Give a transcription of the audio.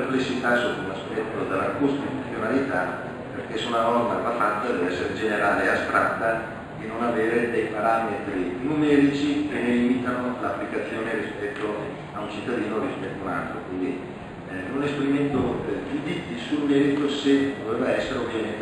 perplessità sotto un aspetto della costituzionalità, perché se una norma va fatta deve essere generale e astratta e non avere dei parametri numerici che ne limitano l'applicazione rispetto a un cittadino rispetto a un altro. Quindi non esprimendo giudizi sul merito, se doveva essere ovviamente